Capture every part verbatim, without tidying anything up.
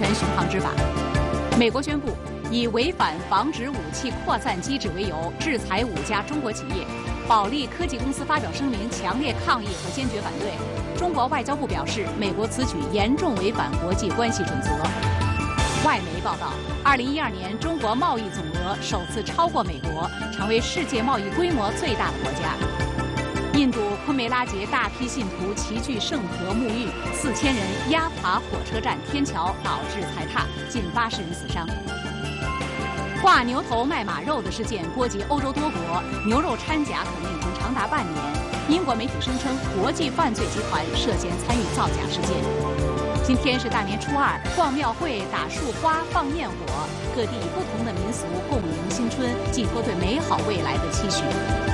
权巡航执法。美国宣布以违反防止武器扩散机制为由，制裁五家中国企业。保利科技公司发表声明，强烈抗议和坚决反对。中国外交部表示，美国此举严重违反国际关系准则。外媒报道，二零一二年中国贸易总额首次超过美国，成为世界贸易规模最大的国家。印度昆梅拉节大批信徒齐聚圣河沐浴，四千人压垮火车站天桥，导致踩踏，近八十人死伤。挂牛头卖马肉的事件波及欧洲多国，牛肉掺假可能已经长达半年。英国媒体声称，国际犯罪集团涉嫌参与造假事件。今天是大年初二，逛庙会、打树花、放焰火，各地不同的民俗共迎新春，寄托对美好未来的期许。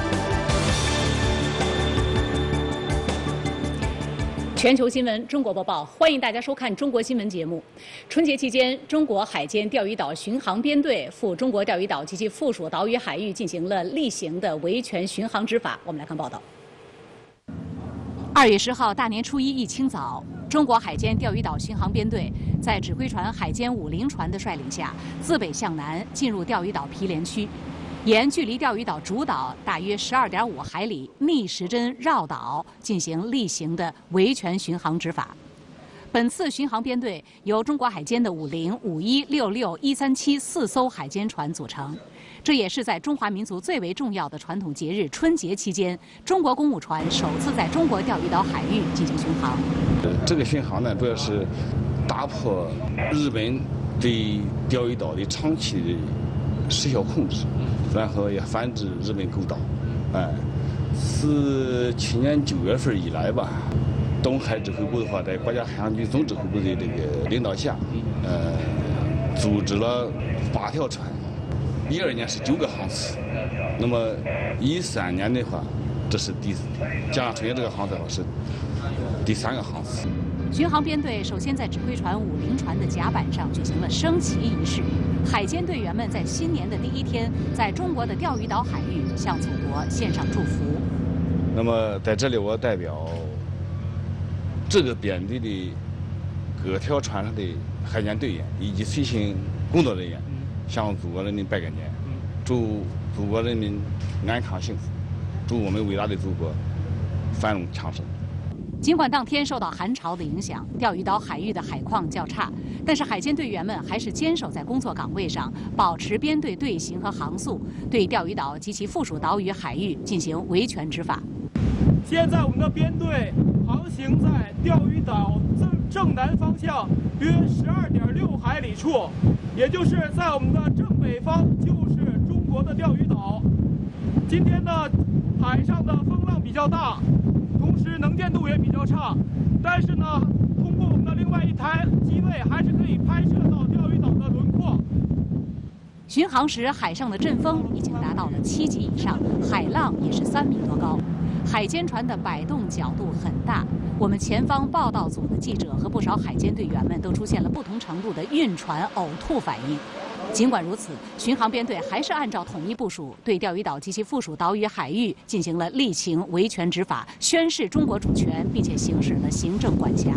全球新闻中国播报，欢迎大家收看中国新闻节目。春节期间，中国海监钓鱼岛巡航编队赴中国钓鱼岛及其附属岛屿海域进行了例行的维权巡航执法。我们来看报道。二月十号大年初一一清早，中国海监钓鱼岛巡航编队在指挥船海监五零船的率领下，自北向南进入钓鱼岛毗连区。沿距离钓鱼岛主岛大约十二点五海里逆时针绕岛进行例行的维权巡航执法。本次巡航编队由中国海监的五零、五一、六六、一三七四艘海监船组成，这也是在中华民族最为重要的传统节日春节期间，中国公务船首次在中国钓鱼岛海域进行巡航。 这个巡航呢，主要是打破日本对钓鱼岛的长期的失效控制。然后也反制日本勾岛，哎，自去年九月份以来吧，东海指挥部的话，在国家海洋局总指挥部的这个领导下，呃，组织了八条船，一二年是九个航次，那么一三年的话，这是第加上春节这个航次的话是第三个航次。 巡航编队首先在指挥船五零船的甲板上举行了升旗仪式，海监队员们在新年的第一天，在中国的钓鱼岛海域向祖国献上祝福。 那么在这里，我代表这个编队的各条船上的海监队员以及随行工作人员，向祖国人民拜个年，祝祖国人民安康幸福，祝我们伟大的祖国繁荣昌盛。 尽管当天受到寒潮的影响，钓鱼岛海域的海况较差，但是海监队员们还是坚守在工作岗位上，保持编队队形和航速，对钓鱼岛及其附属岛屿海域进行维权执法。 现在我们的编队航行在钓鱼岛正正南方向约十二点六海里处，也就是在我们的正北方就是中国的钓鱼岛。今天呢，海上的风浪比较大，同时能见度也比较差，但是呢，通过我们的另外一台机位，还是可以拍摄到钓鱼岛的轮廓。 巡航时，海上的阵风已经达到了七级以上，海浪也是三米多高。海监船的摆动角度很大，我们前方报道组的记者和不少海监队员们都出现了不同程度的晕船、呕吐反应。尽管如此，巡航编队还是按照统一部署，对钓鱼岛及其附属岛屿海域进行了例行维权执法，宣示中国主权，并且行使了行政管辖。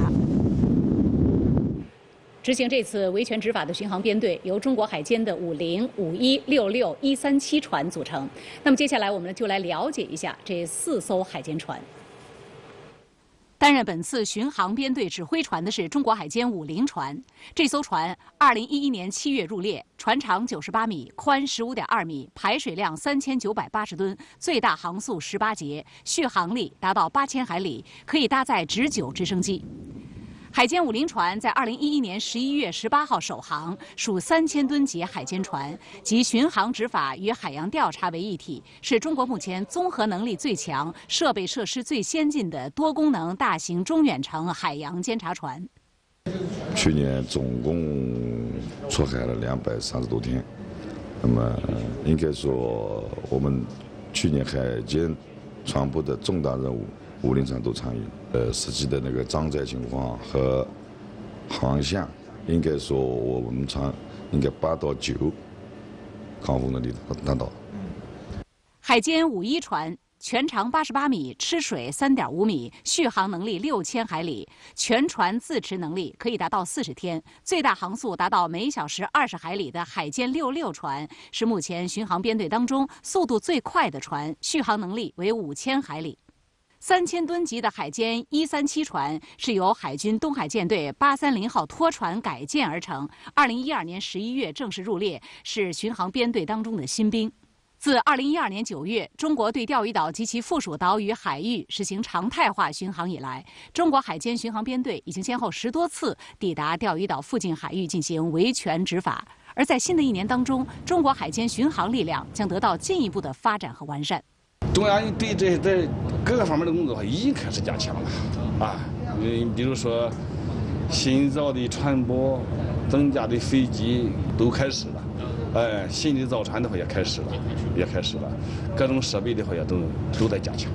执行这次维权执法的巡航编队由中国海监的五零、五一、六六、一三七船组成。那么接下来我们就来了解一下这四艘海监船。担任本次巡航编队指挥船的是中国海监五零船。这艘船二零一一年七月入列，船长九十八米，宽十五点二米，排水量三千九百八十吨，最大航速十八节，续航力达到八千海里，可以搭载直九直升机。海监五零船在二零一一年十一月十八号首航，属三千吨级海监船，集巡航执法与海洋调查为一体，是中国目前综合能力最强、设备设施最先进的多功能大型中远程海洋监察船。 去年总共出海了两百三十多天，那么应该说我们去年海监船部的重大任务，五零船都参与。呃，实际的那个装载情况和航向，应该说我们船应该八到九，抗风能力达到。 海监五一船全长八十八米，吃水三点五米，续航能力六千海里，全船自持能力可以达到四十天，最大航速达到每小时二十海里的海监六六船是目前巡航编队当中速度最快的船，续航能力为五千海里。三千吨级的海监一三七船是由海军东海舰队八三零号拖船改建而成，二零一二年十一月正式入列，是巡航编队当中的新兵。自二零一二年九月，中国对钓鱼岛及其附属岛屿海域实行常态化巡航以来，中国海监巡航编队已经先后十多次抵达钓鱼岛附近海域进行维权执法。而在新的一年当中，中国海监巡航力量将得到进一步的发展和完善。 中央对这这各个方面的工作已经开始加强了啊，嗯，比如说新造的船舶、增加的飞机都开始了，哎，新的造船的话也开始了，也开始了，各种设备的话也都都在加强。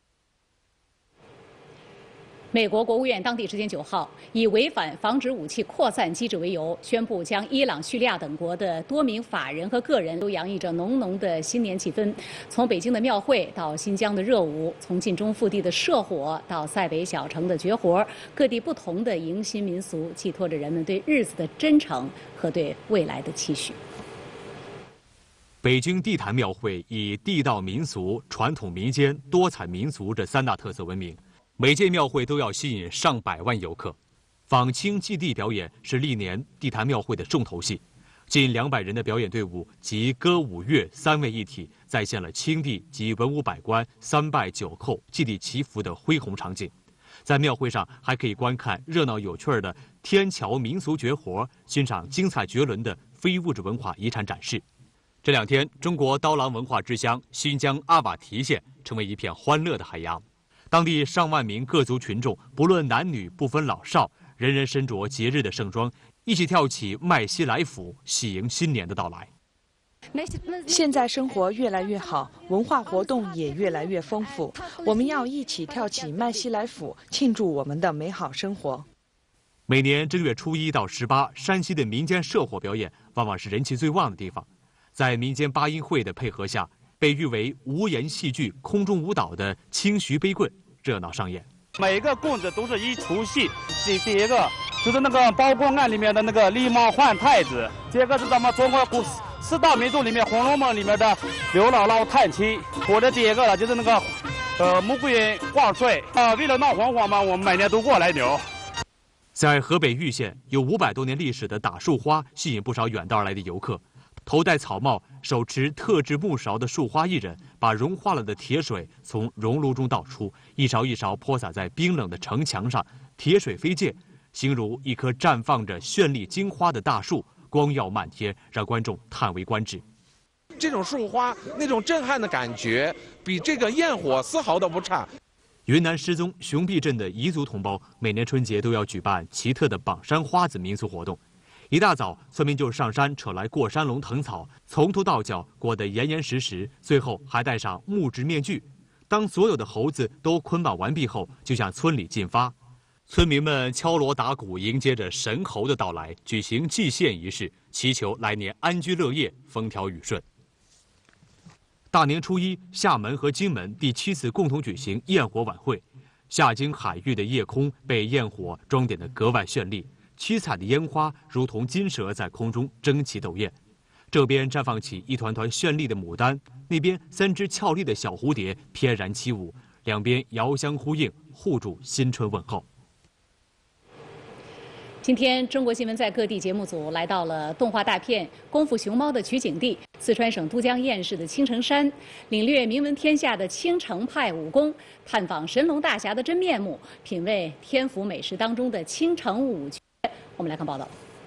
美国国务院当地时间九号，以违反防止武器扩散机制为由，宣布将伊朗、叙利亚等国的多名法人和个人都洋溢着浓浓的新年气氛。从北京的庙会到新疆的热舞，从晋中腹地的社火到塞北小城的绝活，各地不同的迎新民俗，寄托着人们对日子的真诚和对未来的期许。 北京地坛庙会以地道民俗、传统民间、多彩民俗这三大特色闻名。每届庙会都要吸引上百万游客，访清祭地表演是历年地坛庙会的重头戏。近两百人的表演队伍集歌舞乐三位一体，再现了清帝及文武百官三拜九叩、祭地祈福的恢宏场景。在庙会上还可以观看热闹有趣的天桥民俗绝活，欣赏精彩绝伦的非物质文化遗产展示。这两天，中国刀郎文化之乡新疆阿瓦提县成为一片欢乐的海洋。当地上万名各族群众，不论男女，不分老少，人人身着节日的盛装，一起跳起麦西来府，喜迎新年的到来。 现在生活越来越好，文化活动也越来越丰富，我们要一起跳起麦西来府，庆祝我们的美好生活。 每年正月初一到十八，山西的民间社火表演往往是人气最旺的地方。在民间八音会的配合下，被誉为无言戏剧、空中舞蹈的清徐悲棍热闹上演。 每个棍子都是一出戏，第第一个就是那个《包公案》里面的那个狸猫换太子，第二个是咱们中国古四大名著里面《红楼梦》里面的刘姥姥探亲，我的第二个了就是那个呃穆桂英挂帅啊、呃，为了闹红火嘛，我们每年都过来扭。 在河北玉县，有五百多年历史的打树花吸引不少远道而来的游客。头戴草帽、手持特制木勺的树花艺人，把融化了的铁水从熔炉中倒出，一勺一勺泼洒在冰冷的城墙上，铁水飞溅，形如一棵绽放着绚丽金花的大树，光耀漫天，让观众叹为观止。 这种树花那种震撼的感觉，比这个焰火丝毫都不差。 云南失踪熊壁镇的彝族同胞，每年春节都要举办奇特的绑山花子民俗活动。一大早，村民就上山扯来过山龙藤草，从头到脚裹得严严实实，最后还戴上木质面具。当所有的猴子都捆绑完毕后，就向村里进发。村民们敲锣打鼓，迎接着神猴的到来，举行祭献仪式，祈求来年安居乐业、风调雨顺。大年初一，厦门和金门第七次共同举行焰火晚会，厦金海域的夜空被焰火装点得格外绚丽。七彩的烟花如同金蛇在空中争奇斗艳，这边绽放起一团团绚丽的牡丹，那边三只俏丽的小蝴蝶翩然起舞，两边遥相呼应，互助新春问候。 今天，中国新闻在各地节目组来到了动画大片《功夫熊猫》的取景地四川省都江堰市的青城山，领略名闻天下的青城派武功，探访神龙大侠的真面目，品味天府美食当中的青城武绝。我们来看报道。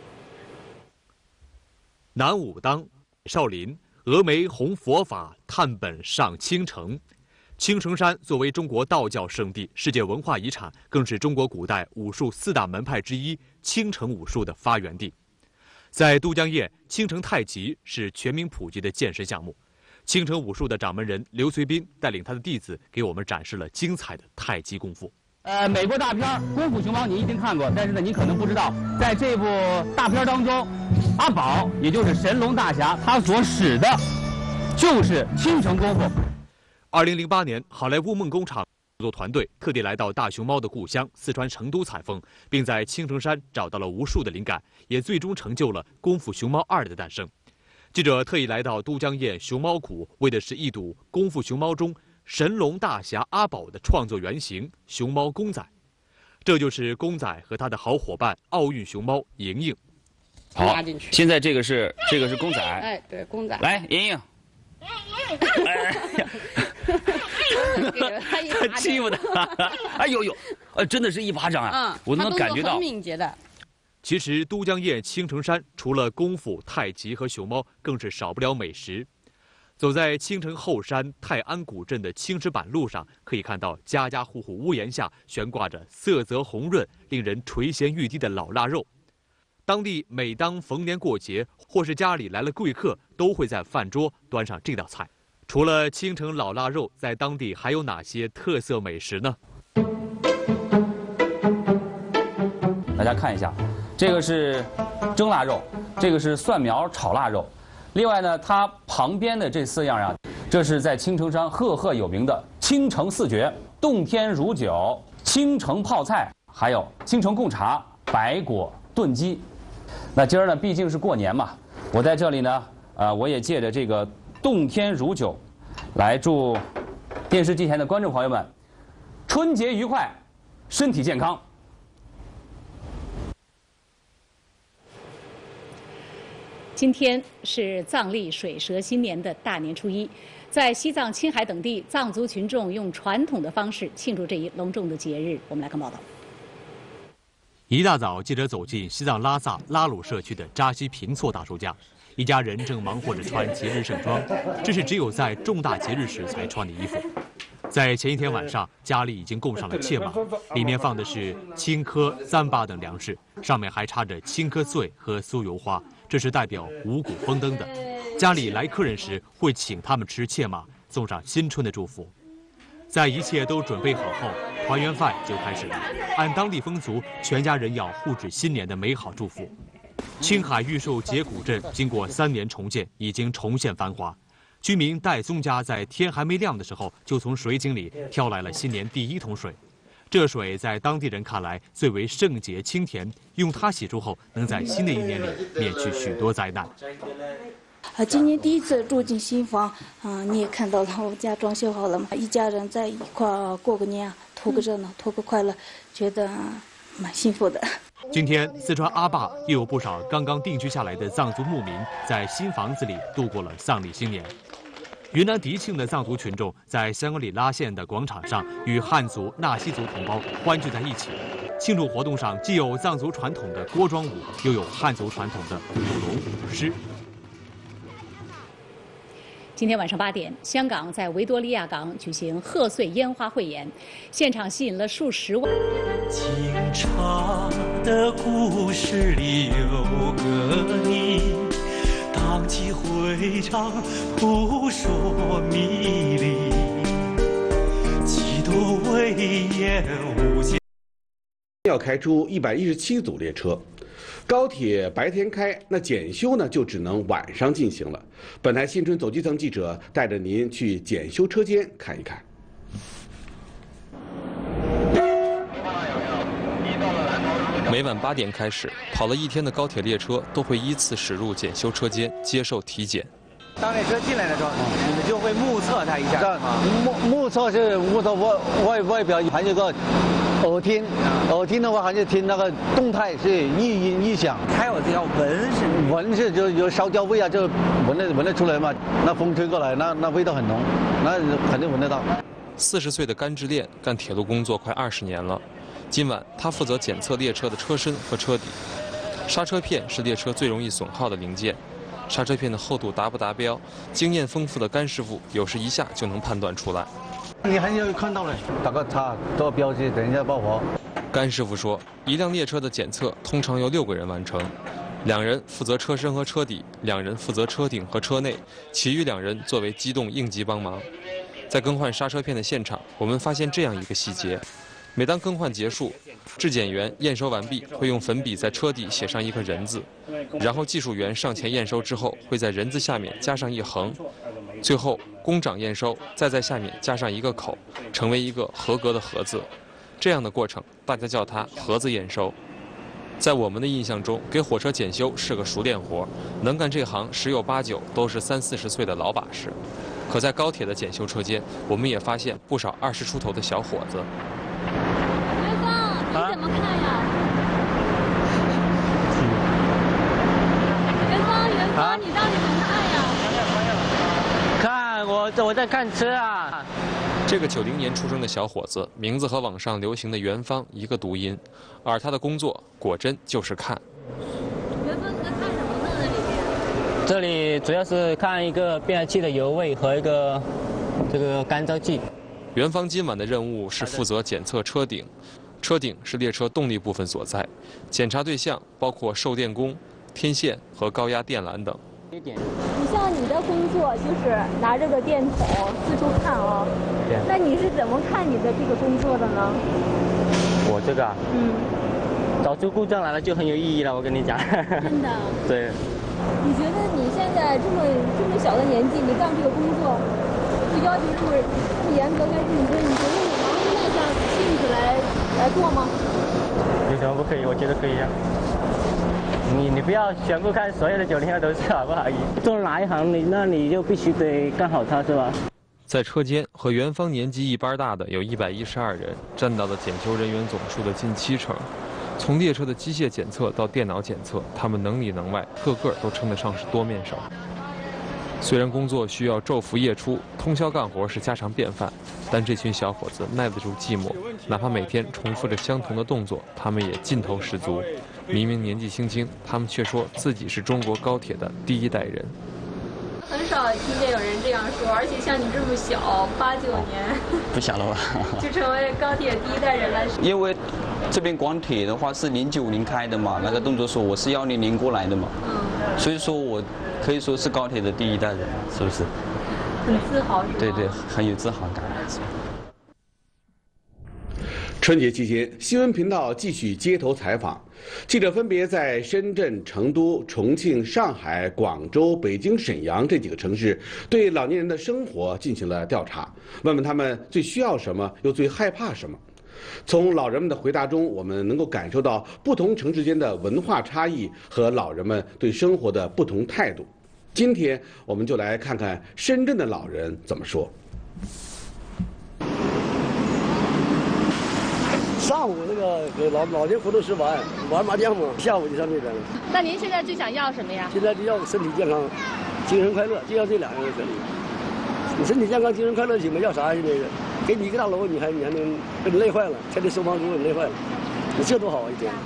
南武当、少林、峨眉红佛法探本上青城。青城山作为中国道教圣地、世界文化遗产，更是中国古代武术四大门派之一青城武术的发源地。在都江堰，青城太极是全民普及的健身项目。青城武术的掌门人刘随斌带领他的弟子，给我们展示了精彩的太极功夫。 呃，美国大片《功夫熊猫》你一定看过，但是呢，你可能不知道，在这部大片当中，阿宝也就是神龙大侠，他所使的就是青城功夫。 二零零八年，好莱坞梦工厂制作团队特地来到大熊猫的故乡四川成都采风，并在青城山找到了无数的灵感，也最终成就了《功夫熊猫二》的诞生。记者特意来到都江堰熊猫谷，为的是一睹《功夫熊猫》中神龙大侠阿宝的创作原型熊猫公仔。这就是公仔和他的好伙伴奥运熊猫莹莹。 好，现在这个是这个是公仔。 哎，对，公仔。 来，莹莹。哎呀，他欺负他，哎呦呦，呃，真的是一巴掌啊！ 嗯， 我能感觉到。 很敏捷的。 其实都江堰青城山除了功夫、太极和熊猫，更是少不了美食。走在青城后山泰安古镇的青石板路上，可以看到家家户户屋檐下悬挂着色泽红润、令人垂涎欲滴的老腊肉。当地每当逢年过节，或是家里来了贵客，都会在饭桌端上这道菜。除了青城老腊肉，在当地还有哪些特色美食呢？ 大家看一下，这个是蒸腊肉，这个是蒜苗炒腊肉。另外呢，它旁边的这四样啊，这是在青城山赫赫有名的青城四绝：洞天如酒、青城泡菜，还有青城贡茶、白果炖鸡。那今儿呢，毕竟是过年嘛，我在这里呢，呃，我也借着这个洞天如酒，来祝电视机前的观众朋友们春节愉快，身体健康。 今天是藏历水蛇新年的大年初一，在西藏、青海等地，藏族群众用传统的方式庆祝这一隆重的节日。我们来看报道。 一大早，记者走进西藏拉萨拉鲁社区的扎西平措大叔家，一家人正忙活着穿节日盛装，这是只有在重大节日时才穿的衣服。在前一天晚上，家里已经供上了切马，里面放的是青稞、糌粑等粮食，上面还插着青稞穗和酥油花，这是代表五谷丰登的。家里来客人时，会请他们吃切马，送上新春的祝福。在一切都准备好后，团圆饭就开始了。按当地风俗，全家人要互致新年的美好祝福。青海玉树节古镇经过三年重建，已经重现繁华。居民戴松家在天还没亮的时候，就从水井里挑来了新年第一桶水。这水在当地人看来最为圣洁清甜，用它洗漱后，能在新的一年里免去许多灾难。 啊，今年第一次住进新房，啊，你也看到了，我们家装修好了嘛，一家人在一块儿过个年啊，图个热闹，图个快乐，觉得蛮幸福的。 今天，四川阿坝又有不少刚刚定居下来的藏族牧民在新房子里度过了藏历新年。云南迪庆的藏族群众在香格里拉县的广场上与汉族、纳西族同胞欢聚在一起。庆祝活动上既有藏族传统的锅庄舞，又有汉族传统的舞龙舞狮。 今天晚上八点，香港在维多利亚港举行贺岁烟花汇演，现场吸引了数十万。 清茶的故事里有个你，荡气回肠，扑朔迷离，几度威严无限。 要开出一百一十七组列车。高铁白天开，那检修呢就只能晚上进行了。本台新春走基层记者带着您去检修车间看一看。 每晚八点开始，跑了一天的高铁列车都会依次驶入检修车间接受体检。 当列车进来的时候，你们就会目测它一下。目目测是目测外外外表还有个耳听，耳听的话还是听那个动态是一音一响。还有这叫闻是闻是就有烧焦味啊，就闻得闻得出来嘛。那风吹过来，那那味道很浓，那肯定闻得到。 四十岁的甘志炼干铁路工作快二十年了，今晚他负责检测列车的车身和车底。刹车片是列车最容易损耗的零件。刹车片的厚度达不达标，经验丰富的甘师傅有时一下就能判断出来。 你还有看到了，打个叉，多个标记，等一下爆火。 甘师傅说，一辆列车的检测通常由六个人完成，两人负责车身和车底，两人负责车顶和车内，其余两人作为机动应急帮忙。在更换刹车片的现场，我们发现这样一个细节：每当更换结束， 质检员验收完毕，会用粉笔在车底写上一个人字，然后技术员上前验收之后，会在人字下面加上一横，最后工长验收，再在下面加上一个口，成为一个合格的合字。这样的过程，大家叫它盒子验收。在我们的印象中，给火车检修是个熟练活，能干这行十有八九都是三四十岁的老把式。可在高铁的检修车间，我们也发现不少二十出头的小伙子。 元芳，你怎么看呀？元芳，元芳，你到底怎么看呀？ 看我，我在看车啊。 这个九零年出生的小伙子，名字和网上流行的元芳一个读音，而他的工作果真就是看。 元芳，你在看什么呢？那里面？ 这里主要是看一个变压器的油位和一个这个干燥剂。 元芳今晚的任务是负责检测车顶，车顶是列车动力部分所在，检查对象包括受电弓、天线和高压电缆等。 你像你的工作就是拿着个电筒四处看啊，那你是怎么看你的这个工作的呢？ 我这个啊，嗯，找出故障来了就很有意义了，我跟你讲。 真的？ 对。 你觉得你现在这么这么小的年纪，你干这个工作，就要求这么这么严格跟认真，你觉得你能耐下性子来来做吗？ 有什么不可以？我觉得可以啊。你你不要全部看所有的九零后都是好不好？做哪一行你那你就必须得干好它，是吧？ 在车间和元芳年纪一般大的有一百一十二人，占到了检修人员总数的近七成。从列车的机械检测到电脑检测，他们能里能外，个个都称得上是多面手。虽然工作需要昼伏夜出，通宵干活是家常便饭，但这群小伙子耐得住寂寞，哪怕每天重复着相同的动作，他们也劲头十足。明明年纪轻轻，他们却说自己是中国高铁的第一代人。 很少听见有人这样说，而且像你这么小，八九年， 不小了吧？ 就成为高铁第一代人了。 因为这边广铁的话是零九年开的嘛，那个动作说我是幺零年过来的嘛，嗯，所以说我可以说是高铁的第一代人，是不是？ 很自豪是吗？ 对对，很有自豪感。 春节期间，新闻频道继续街头采访，记者分别在深圳、成都、重庆、上海、广州、北京、沈阳这几个城市，对老年人的生活进行了调查，问问他们最需要什么，又最害怕什么。从老人们的回答中，我们能够感受到不同城市间的文化差异和老人们对生活的不同态度。今天，我们就来看看深圳的老人怎么说。 上午那个给老老年活动室玩玩麻将嘛，下午就上那边了。 那您现在最想要什么呀？ 现在就要身体健康，精神快乐，就要这两样可以。你身体健康、精神快乐，你们要啥？现在是给你一个大楼，你还你还能被累坏了，天天收房租，你累坏了，你这多好一天。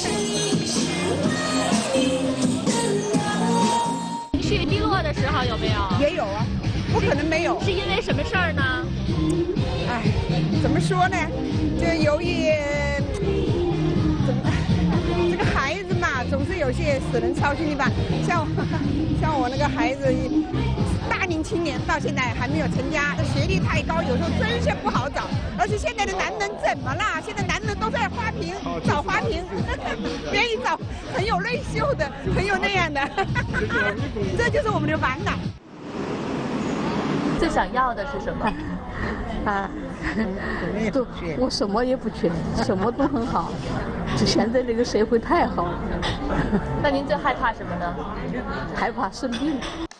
情绪低落的时候有没有？ 也有啊，不可能没有。 是因为什么事儿呢？ 哎，怎么说呢？就由于怎么这个孩子嘛，总是有些使人操心的吧。像像我那个孩子，大龄青年到现在还没有成家，学历太高，有时候真是不好找。而且现在的男人怎么啦？现在男人都在花瓶找花瓶，不愿意找很有内秀的，很有那样的，这就是我们的烦恼。 最想要的是什么？ 啊，都我什么也不缺，什么都很好。就现在这个社会太好了。 那您最害怕什么呢？ 害怕生病。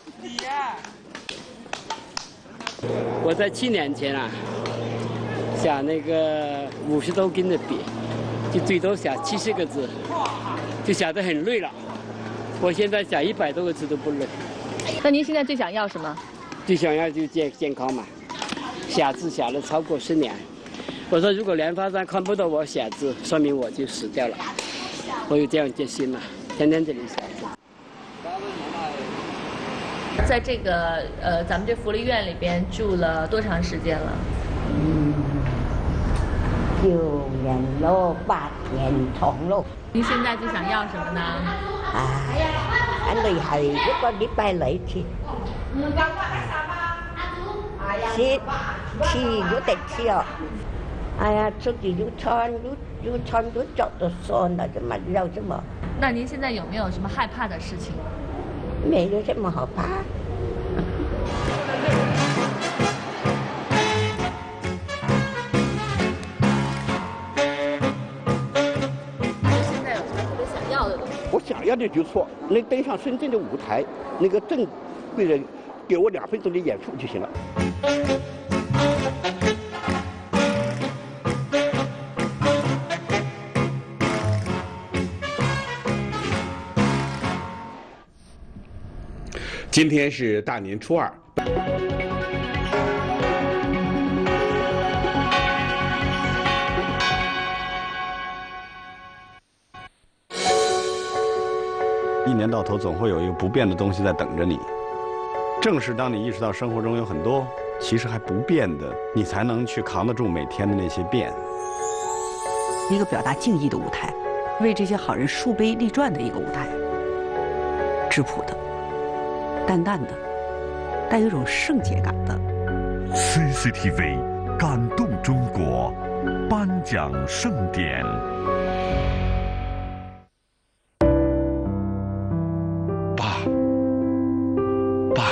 我在七年前啊，写那个五十多斤的笔，就最多写七十个字，就写得很累了。我现在写一百多个字都不累。 那您现在最想要什么？ 最想要就健健康嘛。写字写了超过十年，我说如果莲花山看不到我写字，说明我就死掉了。我有这样决心了，天天这里写字。 在这个呃咱们这福利院里边住了多长时间了？ 嗯，九年咯，八年長咯。 您現在最想要什麼呢？ 啊，一嚟係一個禮拜嚟一次。吃吃有得吃哦， 哎呀，自己就穿就就穿就走就算了，这么要这么。 那您现在有没有什么害怕的事情？ 没有什么好怕。 现在有什么特别想要的东西？ 我想要的就说能登上深圳的舞台，那个正贵人给我两分钟的演出就行了。 今天是大年初二。 一年到头总会有一个不变的东西在等着你。正是当你意识到生活中有很多其实还不变的，你才能去扛得住每天的那些变。 一个表达敬意的舞台，为这些好人树碑立传的一个舞台，质朴的。淡淡的，带有一种圣洁感的。 C C T V 感动中国颁奖盛典。 爸，爸，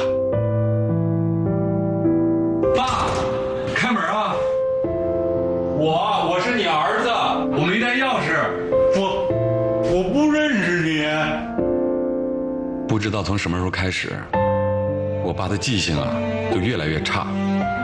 爸，开门啊！我我是你儿子，我没带钥匙，我我不认识你。不知道从什么时候开始，我爸的记性啊就越来越差。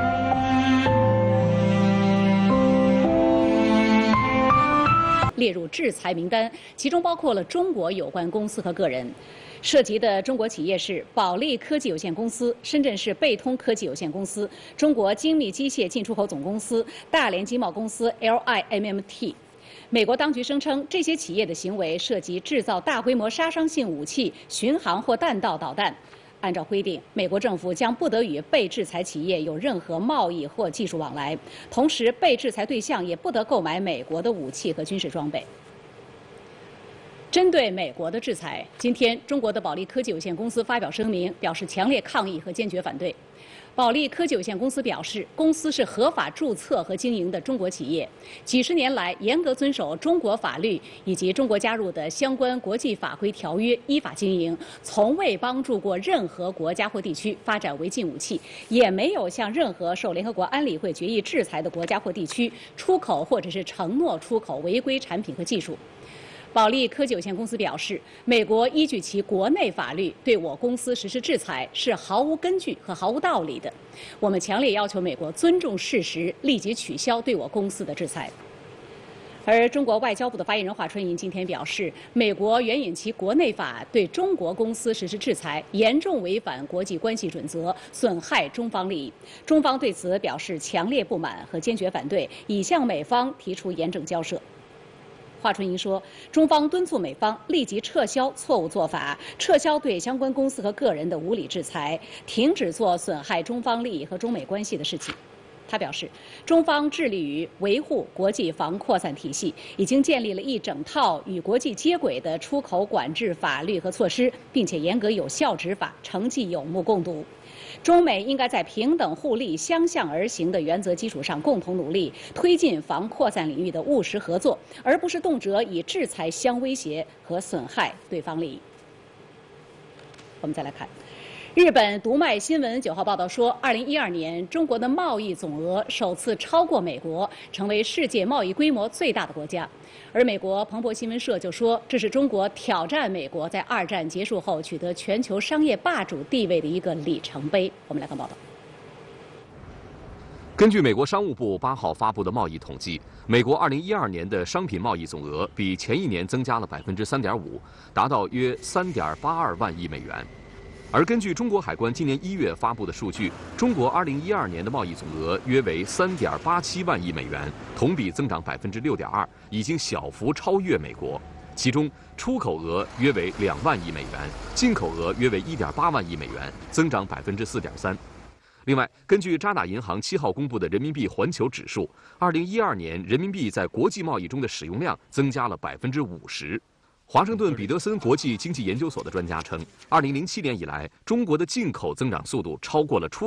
列入制裁名单，其中包括了中国有关公司和个人。涉及的中国企业是保利科技有限公司、深圳市贝通科技有限公司、中国精密机械进出口总公司、大连经贸公司 L I M M T。美国当局声称，这些企业的行为涉及制造大规模杀伤性武器、巡航或弹道导弹。按照规定，美国政府将不得与被制裁企业有任何贸易或技术往来，同时被制裁对象也不得购买美国的武器和军事装备。针对美国的制裁，今天中国的保利科技有限公司发表声明，表示强烈抗议和坚决反对。保利科技有限公司表示，公司是合法注册和经营的中国企业，几十年来严格遵守中国法律以及中国加入的相关国际法规条约，依法经营，从未帮助过任何国家或地区发展违禁武器，也没有向任何受联合国安理会决议制裁的国家或地区出口或者是承诺出口违规产品和技术。保利科技有限公司表示，美国依据其国内法律对我公司实施制裁是毫无根据和毫无道理的。我们强烈要求美国尊重事实，立即取消对我公司的制裁。而中国外交部的发言人华春莹今天表示，美国援引其国内法对中国公司实施制裁，严重违反国际关系准则，损害中方利益。中方对此表示强烈不满和坚决反对，已向美方提出严正交涉。华春莹说，中方敦促美方立即撤销错误做法，撤销对相关公司和个人的无理制裁，停止做损害中方利益和中美关系的事情。他表示，中方致力于维护国际防扩散体系，已经建立了一整套与国际接轨的出口管制法律和措施，并且严格有效执法，成绩有目共睹。中美应该在平等互利、相向而行的原则基础上共同努力，推进防扩散领域的务实合作，而不是动辄以制裁相威胁和损害对方利益。我们再来看，日本读卖新闻九号报道说，二零一二年中国的贸易总额首次超过美国，成为世界贸易规模最大的国家。而美国彭博新闻社就说，这是中国挑战美国在二战结束后取得全球商业霸主地位的一个里程碑。我们来看报道。 根据美国商务部八号发布的贸易统计，美国二零一二年的商品贸易总额比前一年增加了百分之三点五，达到约三点八二万亿美元。而根据中国海关今年一月发布的数据，中国二零一二年的贸易总额约为三点八七万亿美元，同比增长百分之六点二，已经小幅超越美国。其中，出口额约为两万亿美元，进口额约为一点八万亿美元，增长百分之四点三。另外，根据渣打银行七号公布的人民币环球指数，二零一二年人民币在国际贸易中的使用量增加了百分之五十。华盛顿彼得森国际经济研究所的专家称，二零零七年以来，中国的进口增长速度超过了出口，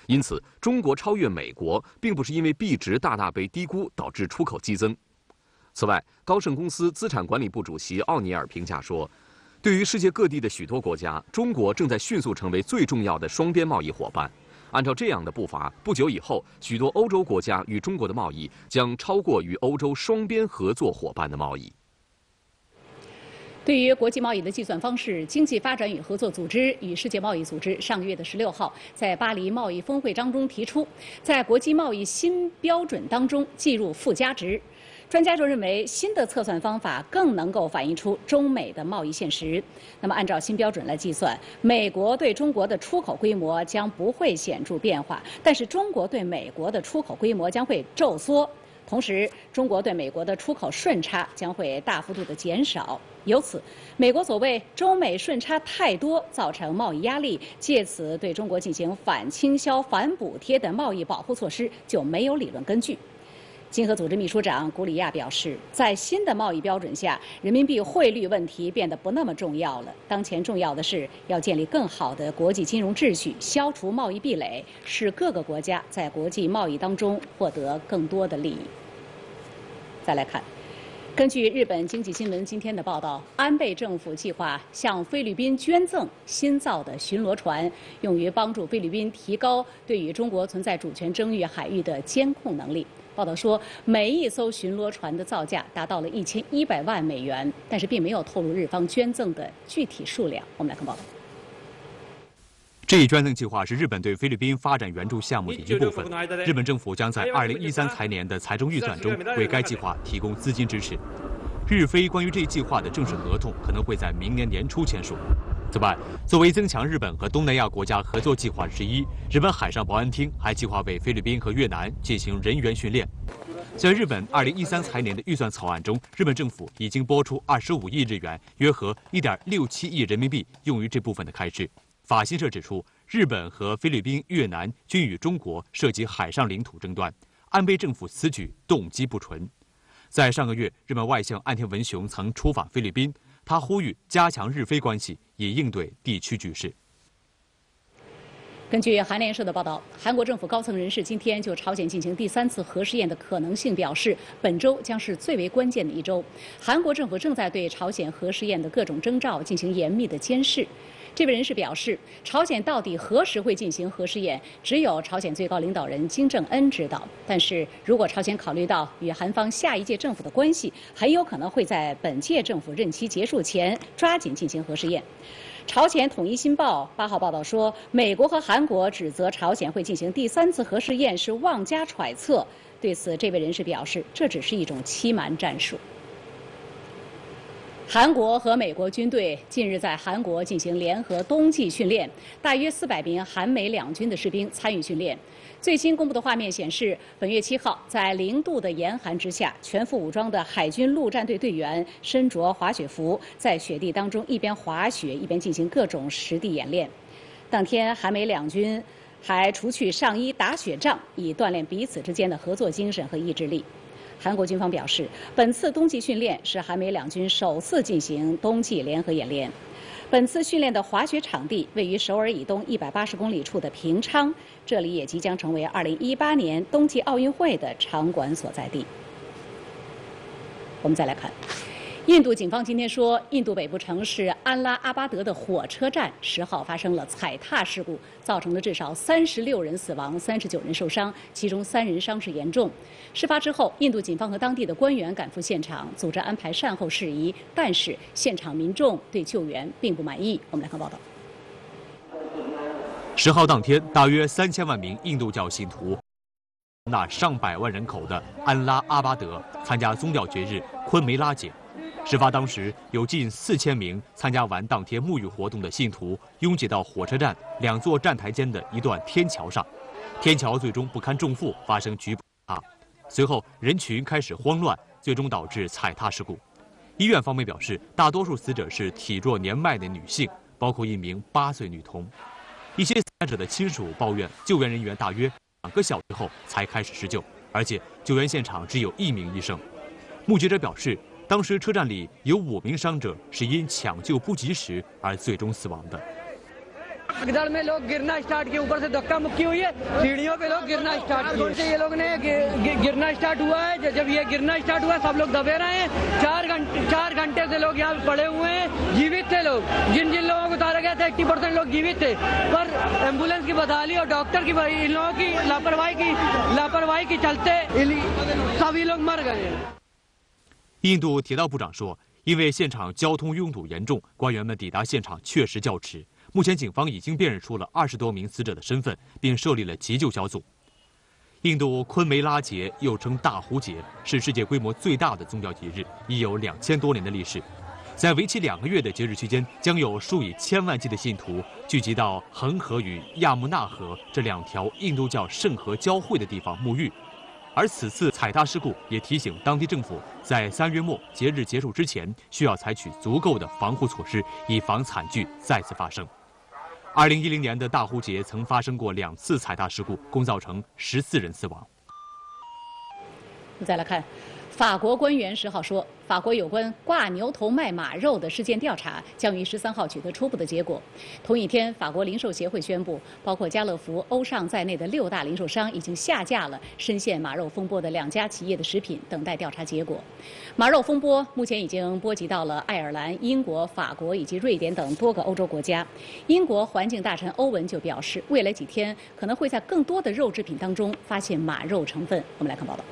因此，中国超越美国，并不是因为币值大大被低估导致出口激增。此外，高盛公司资产管理部主席奥尼尔评价说，对于世界各地的许多国家，中国正在迅速成为最重要的双边贸易伙伴。按照这样的步伐，不久以后，许多欧洲国家与中国的贸易将超过与欧洲双边合作伙伴的贸易。 对于国际贸易的计算方式，经济发展与合作组织与世界贸易组织上个月的十六号在巴黎贸易峰会当中提出，在国际贸易新标准当中计入附加值。专家就认为，新的测算方法更能够反映出中美的贸易现实。那么，按照新标准来计算，美国对中国的出口规模将不会显著变化，但是中国对美国的出口规模将会骤缩。同时，中国对美国的出口顺差将会大幅度的减少。由此，美国所谓中美顺差太多造成贸易压力，借此对中国进行反倾销、反补贴的贸易保护措施就没有理论根据。经合组织秘书长古里亚表示，在新的贸易标准下，人民币汇率问题变得不那么重要了。当前重要的是要建立更好的国际金融秩序，消除贸易壁垒，使各个国家在国际贸易当中获得更多的利益。再来看，根据日本经济新闻今天的报道，安倍政府计划向菲律宾捐赠新造的巡逻船，用于帮助菲律宾提高对于中国存在主权争议海域的监控能力。报道说，每一艘巡逻船的造价达到了一千一百万美元，但是并没有透露日方捐赠的具体数量。我们来看报道。 这一捐赠计划是日本对菲律宾发展援助项目的一部分。日本政府将在二零一三财年的财政预算中为该计划提供资金支持。日菲关于这一计划的正式合同可能会在明年年初签署。此外，作为增强日本和东南亚国家合作计划之一，日本海上保安厅还计划为菲律宾和越南进行人员训练。在日本二零一三财年的预算草案中，日本政府已经拨出二十五亿日元，约合一点六七亿人民币，用于这部分的开支。法新社指出，日本和菲律宾、越南均与中国涉及海上领土争端，安倍政府此举动机不纯。在上个月，日本外相岸田文雄曾出访菲律宾，他呼吁加强日菲关系，以应对地区局势。 根据韩联社的报道，韩国政府高层人士今天就朝鲜进行第三次核试验的可能性表示，本周将是最为关键的一周。韩国政府正在对朝鲜核试验的各种征兆进行严密的监视。这位人士表示，朝鲜到底何时会进行核试验，只有朝鲜最高领导人金正恩知道。但是如果朝鲜考虑到与韩方下一届政府的关系，很有可能会在本届政府任期结束前抓紧进行核试验。朝鲜统一新报八号报道说，美国和韩国指责朝鲜会进行第三次核试验是妄加揣测。对此，这位人士表示，这只是一种欺瞒战术。韩国和美国军队近日在韩国进行联合冬季训练，大约四百名韩美两军的士兵参与训练。最新公布的画面显示，本月七号，在零度的严寒之下，全副武装的海军陆战队队员身着滑雪服，在雪地当中一边滑雪一边进行各种实地演练。当天，韩美两军还除去上衣打雪仗，以锻炼彼此之间的合作精神和意志力。韩国军方表示，本次冬季训练是韩美两军首次进行冬季联合演练。本次训练的滑雪场地位于首尔以东一百八十公里处的平昌，这里也即将成为二零一八年冬季奥运会的场馆所在地。我们再来看，印度警方今天说，印度北部城市安拉阿巴德的火车站十号发生了踩踏事故，造成了至少三十六人死亡、三十九人受伤，其中三人伤势严重。事发之后，印度警方和当地的官员赶赴现场，组织安排善后事宜，但是现场民众对救援并不满意。我们来看报道。 十号当天，大约三千万名印度教信徒，那上百万人口的安拉阿巴德参加宗教节日昆梅拉节。事发当时，有近四千名参加完当天沐浴活动的信徒拥挤到火车站两座站台间的一段天桥上，天桥最终不堪重负发生局部塌，随后人群开始慌乱，最终导致踩踏事故。医院方面表示，大多数死者是体弱年迈的女性，包括一名八岁女童。一些死难者的亲属抱怨，救援人员大约两个小时后才开始施救，而且救援现场只有一名医生。目击者表示，当时车站里有五名伤者是因抢救不及时而最终死亡的。 भगदड़ में लोग गिरना स्टार्ट किए, ऊपर से धक्का मुक्की हुई है, सीढ़ियों पे लोग गिरना स्टार्ट किए। से ये लोग ने गिरना स्टार्ट हुआ है, जब ये गिरना स्टार्ट हुआ सब लोग दबे रहे हैं। चार घंटे चार घंटे से लोग यहाँ पड़े हुए हैं, जीवित थे लोग। जिन जिन लोगों को उतारा गया था अस्सी परसेंट लोग जीवित थे, पर एम्बुलेंस की बदहाली और डॉक्टर की इन लोगों की लापरवाही की लापरवाही के चलते सभी लोग मर गए। 印度铁道部长说，因为现场交通拥堵严重，官员们抵达现场确实较迟。目前警方已经辨认出了二十多名死者的身份，并设立了急救小组。印度昆梅拉节又称大壶节，是世界规模最大的宗教节日，已有两千多年的历史。在为期两个月的节日期间，将有数以千万计的信徒聚集到恒河与亚穆纳河这两条印度教圣河交汇的地方沐浴。而此次踩踏事故也提醒当地政府，在三月末节日结束之前，需要采取足够的防护措施，以防惨剧再次发生。二零一零年的大壶节曾发生过两次踩踏事故，共造成十四人死亡。 再来看。法国官员十号说，法国有关挂牛头卖马肉的事件调查将于十三号取得初步的结果。同一天，法国零售协会宣布，包括家乐福、欧尚在内的六大零售商已经下架了深陷马肉风波的两家企业的食品，等待调查结果。马肉风波目前已经波及到了爱尔兰、英国、法国以及瑞典等多个欧洲国家。英国环境大臣欧文就表示，未来几天可能会在更多的肉制品当中发现马肉成分。我们来看报道。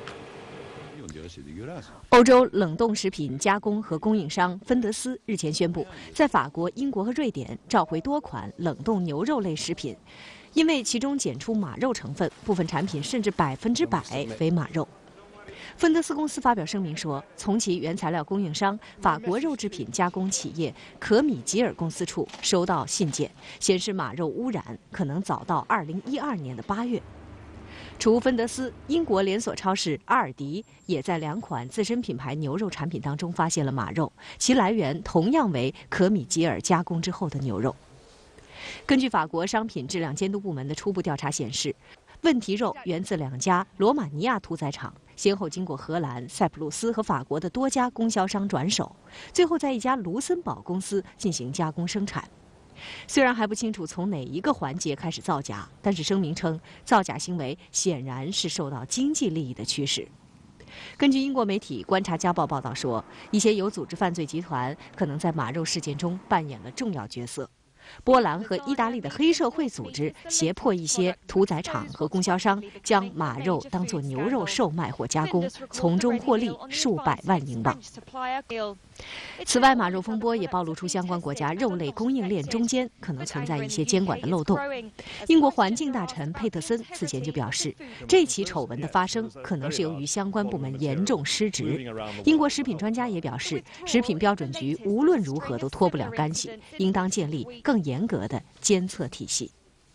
欧洲冷冻食品加工和供应商芬德斯日前宣布，在法国、英国和瑞典召回多款冷冻牛肉类食品，因为其中检出马肉成分，部分产品甚至百分之百为马肉。芬德斯公司发表声明说，从其原材料供应商法国肉制品加工企业可米吉尔公司处收到信件，显示马肉污染可能早到二零一二年的八月。除芬德斯，英国连锁超市阿尔迪也在两款自身品牌牛肉产品当中发现了马肉，其来源同样为可米吉尔加工之后的牛肉。根据法国商品质量监督部门的初步调查显示，问题肉源自两家罗马尼亚屠宰场，先后经过荷兰、塞浦路斯和法国的多家供销商转手，最后在一家卢森堡公司进行加工生产。虽然还不清楚从哪一个环节开始造假，但是声明称，造假行为显然是受到经济利益的驱使。根据英国媒体《观察家报》报道说，一些有组织犯罪集团可能在马肉事件中扮演了重要角色。波兰和意大利的黑社会组织胁迫一些屠宰场和供销商将马肉当作牛肉售卖或加工，从中获利数百万英镑。此外，马肉风波也暴露出相关国家肉类供应链中间可能存在一些监管的漏洞。英国环境大臣佩特森此前就表示，这起丑闻的发生可能是由于相关部门严重失职。英国食品专家也表示，食品标准局无论如何都脱不了干系，应当建立更严格的监测体系。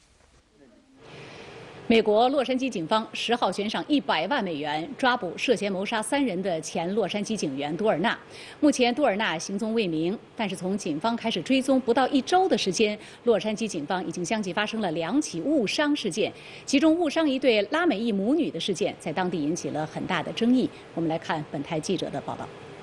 美国洛杉矶警方十号悬赏一百万美元抓捕涉嫌谋杀三人的前洛杉矶警员多尔纳。目前多尔纳行踪未明，但是从警方开始追踪不到一周的时间，洛杉矶警方已经相继发生了两起误伤事件，其中误伤一对拉美裔母女的事件在当地引起了很大的争议。我们来看本台记者的报道。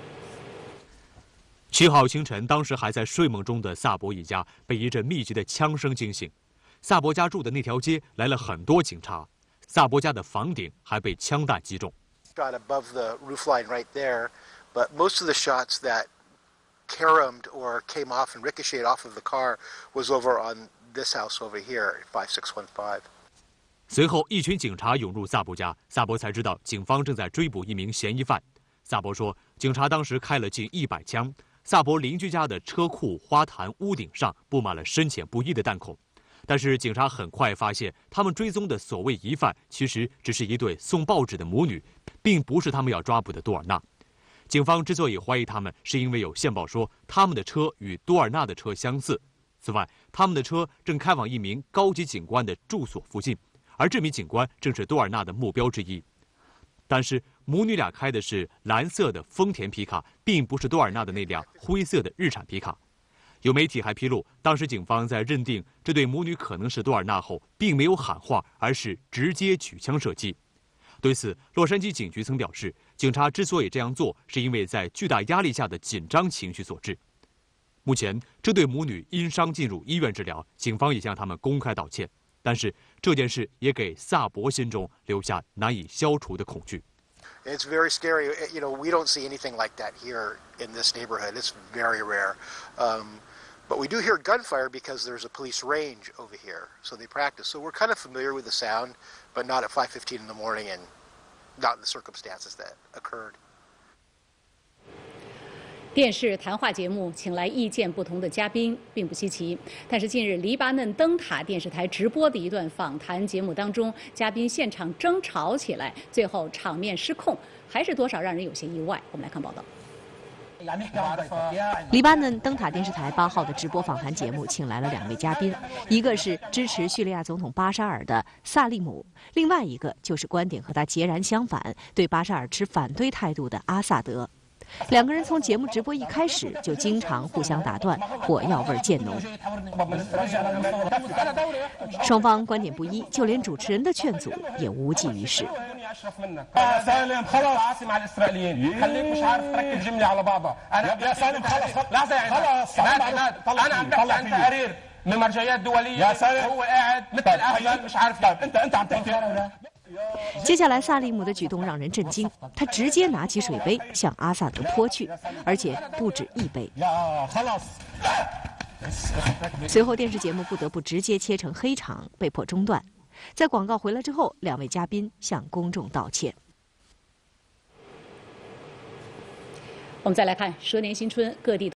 七号清晨，当时还在睡梦中的萨博一家被一阵密集的枪声惊醒。萨博家住的那条街来了很多警察，萨博家的房顶还被枪弹击中。 Shot above the roof line right there, but most of the shots that caromed or came off and ricocheted off of the car was over on this house over here, five six one five. 随后，一群警察涌入萨博家，萨博才知道警方正在追捕一名嫌疑犯。萨博说，警察当时开了近一百枪。萨博邻居家的车库花坛屋顶上布满了深浅不一的弹孔。但是警察很快发现，他们追踪的所谓疑犯其实只是一对送报纸的母女，并不是他们要抓捕的多尔纳。警方之所以怀疑他们，是因为有线报说他们的车与多尔纳的车相似。此外，他们的车正开往一名高级警官的住所附近，而这名警官正是多尔纳的目标之一。但是母女俩开的是蓝色的丰田皮卡，并不是多尔纳的那辆灰色的日产皮卡。有媒体还披露，当时警方在认定这对母女可能是多尔纳后，并没有喊话，而是直接举枪射击。对此，洛杉矶警局曾表示，警察之所以这样做，是因为在巨大压力下的紧张情绪所致。 目前，这对母女因伤进入医院治疗，警方也向他们公开道歉。但是这件事也给萨博心中留下难以消除的恐惧。 It's very scary. You know, we don't see anything like that here in this neighborhood. It's very rare. Um, but we do hear gunfire because there's a police range over here, so they practice. So we're kind of familiar with the sound, but not at five fifteen in the morning and not in the circumstances that occurred. 电视谈话节目请来意见不同的嘉宾，并不稀奇。但是近日黎巴嫩灯塔电视台直播的一段访谈节目当中，嘉宾现场争吵起来，最后场面失控，还是多少让人有些意外。我们来看报道。 黎巴嫩灯塔电视台八号的直播访谈节目请来了两位嘉宾，一个是支持叙利亚总统巴沙尔的萨利姆，另外一个就是观点和他截然相反，对巴沙尔持反对态度的阿萨德。两个人从节目直播一开始就经常互相打断，火药味渐浓。双方观点不一，就连主持人的劝阻也无济于事。接下来，萨利姆的举动让人震惊，他直接拿起水杯向阿萨德泼去，而且不止一杯。随后，电视节目不得不直接切成黑场，被迫中断。在广告回来之后，两位嘉宾向公众道歉。 我们再来看蛇年新春，各地